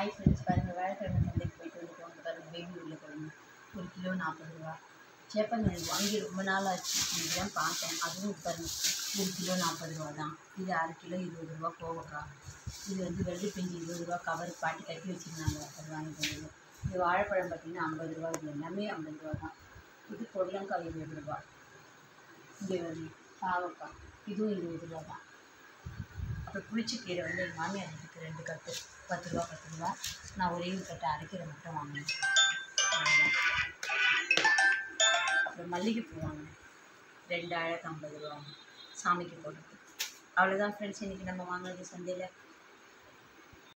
Hi friends, பாருங்கள் வேலைக்கிழமை சந்தைக்கு போயிட்டு வந்துட்டு பாருங்கள் பேபி உருளைக்கிழங்கு 1 கிலோ 40 ரூபா. சேப்பங்கிழங்கு வாங்கி ரொம்ப நாள் ஆச்சு, இன்றைக்கி தான் பார்த்தேன். அதுவும் பாருங்கள் 1 கிலோ 40 ரூபா தான். இது 1/2 கிலோ 20 ரூபா கோவக்காய். இது வந்து வெள்ளி பிஞ்சு 20 ரூபா கவர் பாட்டி கட்டி வச்சுருந்தாங்க, அது வாங்கிட்டு வந்தது. இது வாழைப்பழம் பார்த்திங்கன்னா 50 ரூபா. இது எல்லாமே 50 ரூபா தான். இது பொடலங்காய் 20 ரூபா. இங்கே வந்து பாவக்காய் இதுவும் 20 ரூபா தான். அப்புறம் புளிச்சக்கீரை வந்து எங்கள் மாமியார் இருக்குது 2 கட்டு 10 ரூபா 10 ரூபா. நான் ஒரே ஒரு கட்டு அரைக்கீரை மட்டும் வாங்கினேன். அப்புறம் மல்லிகைப்பூ வாங்கினேன் 2 அழகு 50 ரூபா சாமிக்கு போடுறது. அவ்வளோதான் ஃப்ரெண்ட்ஸ், இன்றைக்கி நம்ம வாங்கினது சந்தையில்.